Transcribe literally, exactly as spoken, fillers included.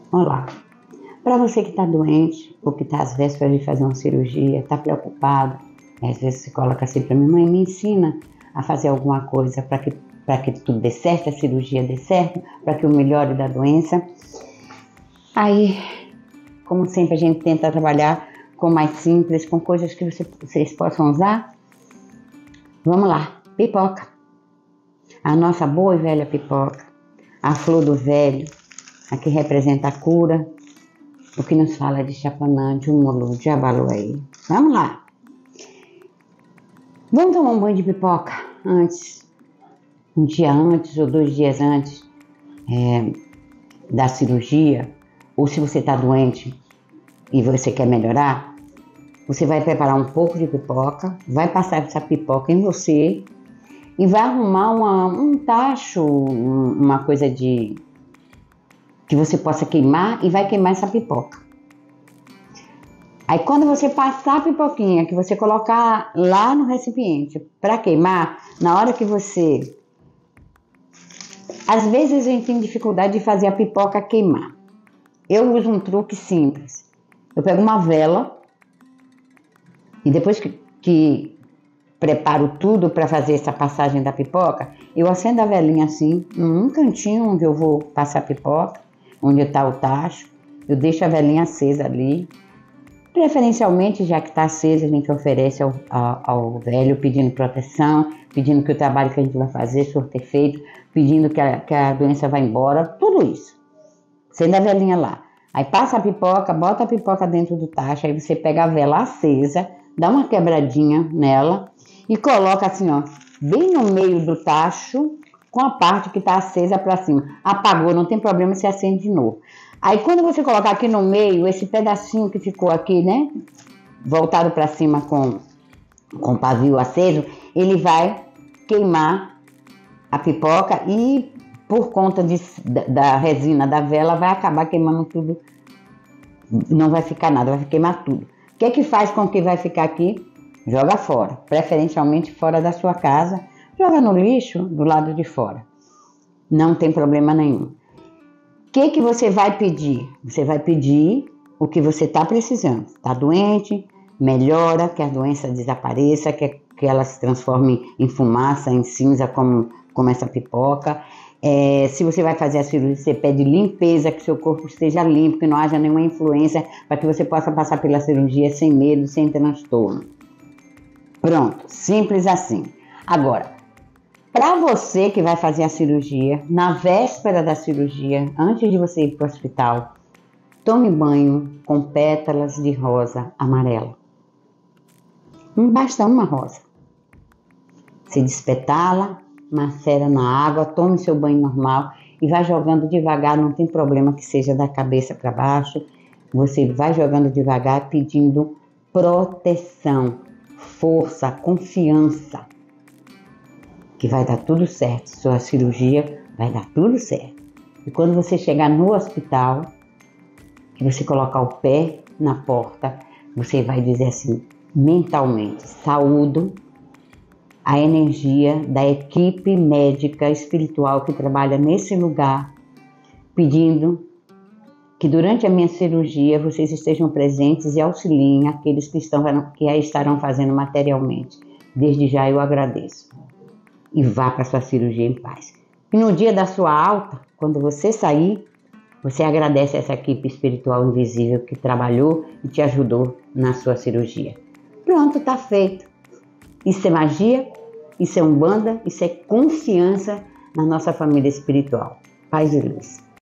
Olá, para você que está doente ou que está às vésperas de fazer uma cirurgia, está preocupado, às vezes se coloca assim para mim, mãe, me ensina a fazer alguma coisa para que, para que tudo dê certo, a cirurgia dê certo, para que eu melhore da doença. Aí, como sempre, a gente tenta trabalhar com mais simples, com coisas que você, vocês possam usar. Vamos lá, pipoca. A nossa boa e velha pipoca, a flor do velho, a que representa a cura, o que nos fala de Chapanã, de Umulu, de Abaluaí. Vamos lá. Vamos tomar um banho de pipoca antes, um dia antes ou dois dias antes é, da cirurgia, ou se você está doente e você quer melhorar, você vai preparar um pouco de pipoca, vai passar essa pipoca em você e vai arrumar uma, um tacho, uma coisa de que você possa queimar e vai queimar essa pipoca. Aí quando você passar a pipoquinha, que você colocar lá no recipiente para queimar, na hora que você... Às vezes a gente tem dificuldade de fazer a pipoca queimar. Eu uso um truque simples. Eu pego uma vela e depois que, que preparo tudo para fazer essa passagem da pipoca, eu acendo a velinha assim, num cantinho onde eu vou passar a pipoca, onde está o tacho, eu deixo a velinha acesa ali, preferencialmente já que está acesa, a gente oferece ao, ao, ao velho pedindo proteção, pedindo que o trabalho que a gente vai fazer surta efeito, pedindo que a, que a doença vá embora, tudo isso. Acenda a velinha lá, aí passa a pipoca, bota a pipoca dentro do tacho, aí você pega a vela acesa, dá uma quebradinha nela e coloca assim, ó, bem no meio do tacho, com a parte que está acesa para cima. Apagou, não tem problema, se acende de novo. Aí quando você colocar aqui no meio, esse pedacinho que ficou aqui, né, voltado para cima com, com o pavio aceso, ele vai queimar a pipoca e por conta de, da, da resina da vela vai acabar queimando tudo. Não vai ficar nada, vai queimar tudo. O que é que faz com que vai ficar aqui? Joga fora, preferencialmente fora da sua casa. Joga no lixo do lado de fora. Não tem problema nenhum. O que que você vai pedir? Você vai pedir o que você está precisando. Está doente? Melhora, que a doença desapareça, que, que ela se transforme em fumaça, em cinza, como, como essa pipoca. É, se você vai fazer a cirurgia, você pede limpeza, que seu corpo esteja limpo, que não haja nenhuma influência, para que você possa passar pela cirurgia sem medo, sem transtorno. Pronto, simples assim. Agora, para você que vai fazer a cirurgia, na véspera da cirurgia, antes de você ir para o hospital, tome banho com pétalas de rosa amarela. Não basta uma rosa. Se despetala, macera na água, tome seu banho normal e vai jogando devagar, não tem problema que seja da cabeça para baixo. Você vai jogando devagar pedindo proteção, força, confiança. Que vai dar tudo certo, sua cirurgia vai dar tudo certo. E quando você chegar no hospital, que você colocar o pé na porta, você vai dizer assim, mentalmente, saúdo a energia da equipe médica espiritual que trabalha nesse lugar, pedindo que durante a minha cirurgia vocês estejam presentes e auxiliem aqueles que, estão, que a estarão fazendo materialmente. Desde já eu agradeço. E vá para sua cirurgia em paz. E no dia da sua alta, quando você sair, você agradece a essa equipe espiritual invisível que trabalhou e te ajudou na sua cirurgia. Pronto, está feito. Isso é magia, isso é umbanda, isso é confiança na nossa família espiritual. Paz e luz.